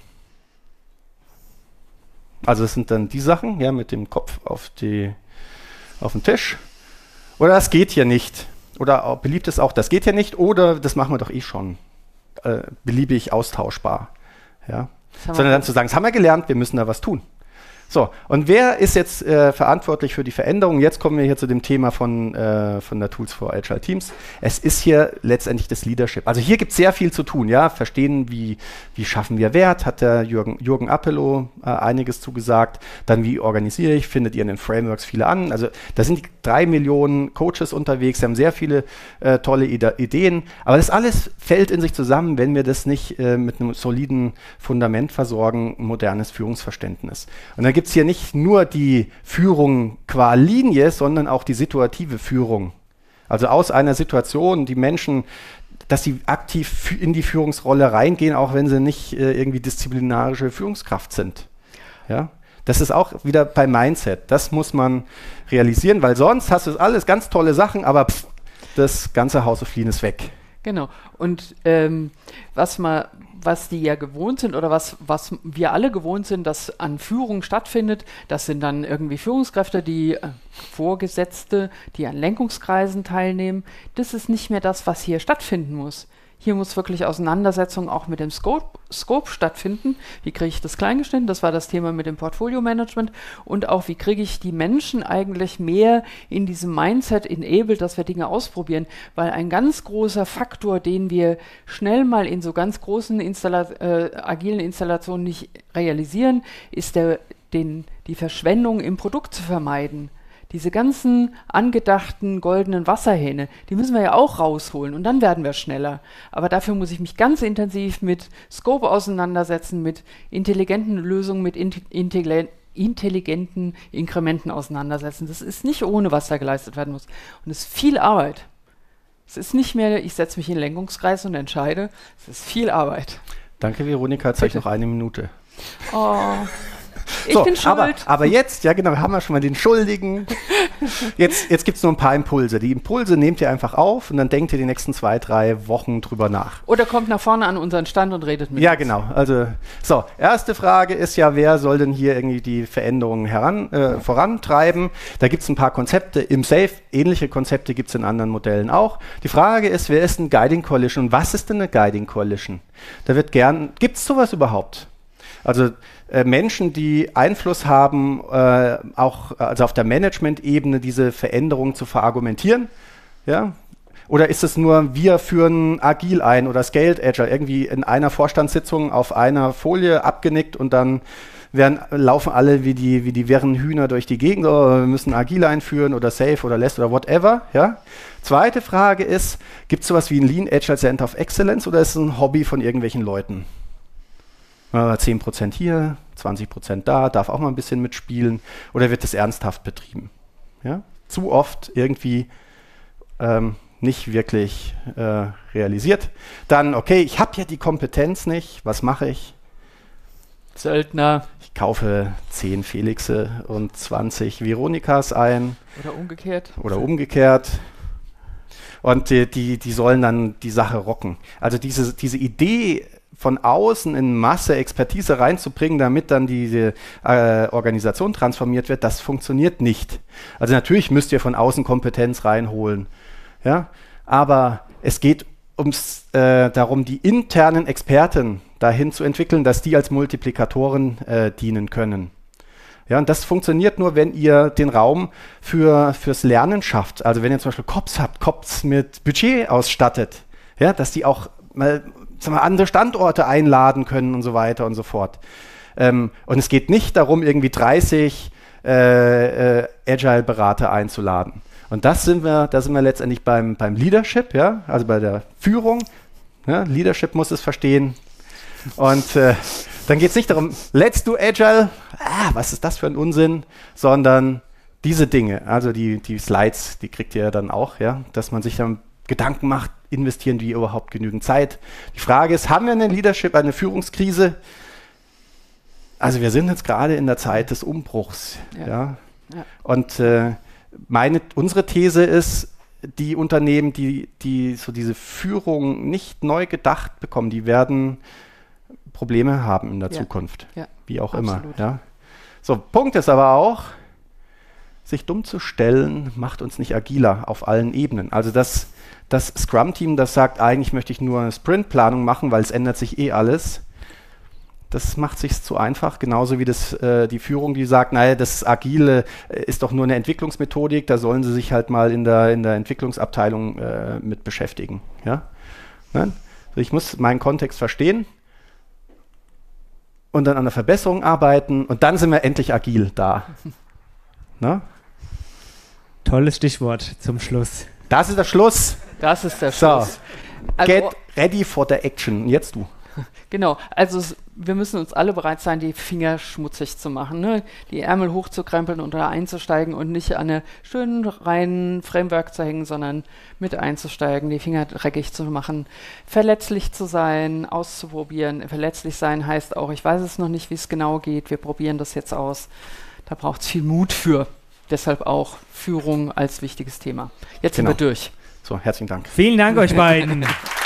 Also das sind dann die Sachen, ja, mit dem Kopf auf, die, auf den Tisch. Oder das geht hier nicht. Oder auch, beliebt ist auch, das geht hier nicht. Oder das machen wir doch eh schon. Äh, beliebig austauschbar. Ja. Sondern dann zu sagen, das haben wir gelernt, wir müssen da was tun. So, und wer ist jetzt äh, verantwortlich für die Veränderung? Jetzt kommen wir hier zu dem Thema von, äh, von der Tools for Agile Teams. Es ist hier letztendlich das Leadership. Also hier gibt es sehr viel zu tun, ja, verstehen, wie, wie schaffen wir Wert, hat der Jürgen, Jürgen Appelow äh, einiges zugesagt. Dann, wie organisiere ich, findet ihr in den Frameworks viele an. Also da sind die drei Millionen Coaches unterwegs, sie haben sehr viele äh, tolle Ide- Ideen, aber das alles fällt in sich zusammen, wenn wir das nicht äh, mit einem soliden Fundament versorgen, ein modernes Führungsverständnis. Und dann gibt es hier nicht nur die Führung qua Linie, sondern auch die situative Führung. Also aus einer Situation, die Menschen, dass sie aktiv in die Führungsrolle reingehen, auch wenn sie nicht äh, irgendwie disziplinarische Führungskraft sind. Ja? Das ist auch wieder beim Mindset. Das muss man realisieren, weil sonst hast du alles ganz tolle Sachen, aber pff, das ganze Haus auf Lean ist weg. Genau. Und ähm, was man, was die ja gewohnt sind oder was, was wir alle gewohnt sind, dass an Führung stattfindet, das sind dann irgendwie Führungskräfte, die äh, Vorgesetzte, die an Lenkungskreisen teilnehmen. Das ist nicht mehr das, was hier stattfinden muss. Hier muss wirklich Auseinandersetzung auch mit dem Scope, Scope stattfinden. Wie kriege ich das kleingeschnitten? Das war das Thema mit dem Portfolio-Management. Und auch, wie kriege ich die Menschen eigentlich mehr in diesem Mindset enabled, dass wir Dinge ausprobieren. Weil ein ganz großer Faktor, den wir schnell mal in so ganz großen Installa- äh, agilen Installationen nicht realisieren, ist der, den, die Verschwendung im Produkt zu vermeiden. Diese ganzen angedachten goldenen Wasserhähne, die müssen wir ja auch rausholen und dann werden wir schneller. Aber dafür muss ich mich ganz intensiv mit Scope auseinandersetzen, mit intelligenten Lösungen, mit intelli- intelligenten Inkrementen auseinandersetzen. Das ist nicht ohne, was da geleistet werden muss. Und es ist viel Arbeit. Es ist nicht mehr, ich setze mich in den Lenkungskreis und entscheide. Es ist viel Arbeit. Danke, Veronika. Zeig noch eine Minute. Oh. Ich so, bin schuld. Aber, aber jetzt, ja genau, haben wir schon mal den Schuldigen. Jetzt, jetzt gibt es nur ein paar Impulse. Die Impulse nehmt ihr einfach auf und dann denkt ihr die nächsten zwei, drei Wochen drüber nach. Oder kommt nach vorne an unseren Stand und redet mit Ja, uns. genau. Also, so, erste Frage ist ja, wer soll denn hier irgendwie die Veränderungen heran, äh, vorantreiben? Da gibt es ein paar Konzepte im Safe. Ähnliche Konzepte gibt es in anderen Modellen auch. Die Frage ist, wer ist ein Guiding Coalition und was ist denn eine Guiding Coalition? Da wird gern, gibt es sowas überhaupt? Also äh, Menschen, die Einfluss haben, äh, auch also auf der Management-Ebene diese Veränderungen zu verargumentieren. Ja? Oder ist es nur, wir führen agil ein oder Scaled Agile, irgendwie in einer Vorstandssitzung auf einer Folie abgenickt und dann werden, laufen alle wie die, wie die wirren Hühner durch die Gegend, oh, wir müssen agil einführen oder safe oder less oder whatever. Ja? Zweite Frage ist, gibt es sowas wie ein Lean Agile Center of Excellence oder ist es ein Hobby von irgendwelchen Leuten? Äh, zehn Prozent hier, zwanzig Prozent da, darf auch mal ein bisschen mitspielen oder wird das ernsthaft betrieben? Ja? Zu oft irgendwie ähm, nicht wirklich äh, realisiert. Dann, okay, ich habe ja die Kompetenz nicht, was mache ich? Söldner. Ich kaufe zehn Felixe und zwanzig Veronikas ein. Oder umgekehrt. Oder umgekehrt. Und die, die, die sollen dann die Sache rocken. Also diese, diese Idee von außen in Masse Expertise reinzubringen, damit dann diese äh, Organisation transformiert wird, das funktioniert nicht. Also natürlich müsst ihr von außen Kompetenz reinholen. Ja? Aber es geht ums, äh, darum, die internen Experten dahin zu entwickeln, dass die als Multiplikatoren äh, dienen können. Ja, und das funktioniert nur, wenn ihr den Raum für, fürs Lernen schafft. Also wenn ihr zum Beispiel Cops habt, Cops mit Budget ausstattet, ja, dass die auch mal, sagen wir, andere Standorte einladen können und so weiter und so fort. Ähm, und es geht nicht darum, irgendwie dreißig äh, äh, Agile-Berater einzuladen. Und das sind wir, da sind wir letztendlich beim, beim Leadership, ja, also bei der Führung. Ja, Leadership muss es verstehen. Und äh, dann geht es nicht darum, let's do Agile, ah, was ist das für ein Unsinn, sondern diese Dinge, also die, die Slides, die kriegt ihr dann auch, ja, dass man sich dann Gedanken macht, investieren wir überhaupt genügend Zeit. Die Frage ist, haben wir eine Leadership, eine Führungskrise? Also wir sind jetzt gerade in der Zeit des Umbruchs. Ja. Ja. Ja. Und äh, meine, unsere These ist, die Unternehmen, die, die so diese Führung nicht neu gedacht bekommen, die werden Probleme haben in der ja. Zukunft, ja. wie auch Absolut. immer. Ja. So, Punkt ist aber auch, sich dumm zu stellen, macht uns nicht agiler auf allen Ebenen. Also das, das Scrum-Team, das sagt, eigentlich möchte ich nur eine Sprint-Planung machen, weil es ändert sich eh alles, das macht sich zu einfach, genauso wie das, äh, die Führung, die sagt, naja, das Agile äh, ist doch nur eine Entwicklungsmethodik, da sollen sie sich halt mal in der, in der Entwicklungsabteilung äh, mit beschäftigen. Ja? Ne? Also ich muss meinen Kontext verstehen und dann an der Verbesserung arbeiten und dann sind wir endlich agil da. Ne? Tolles Stichwort zum Schluss. Das ist der Schluss. Das ist der Schluss. So. Also, get ready for the action. Jetzt du. Genau, also wir müssen uns alle bereit sein, die Finger schmutzig zu machen, ne? Die Ärmel hochzukrempeln und da einzusteigen und nicht an eine schönen reinen Framework zu hängen, sondern mit einzusteigen, die Finger dreckig zu machen, verletzlich zu sein, auszuprobieren. Verletzlich sein heißt auch, ich weiß es noch nicht, wie es genau geht, wir probieren das jetzt aus. Da braucht es viel Mut für. Deshalb auch Führung als wichtiges Thema. Jetzt genau. sind wir durch. So, herzlichen Dank. Vielen Dank euch beiden.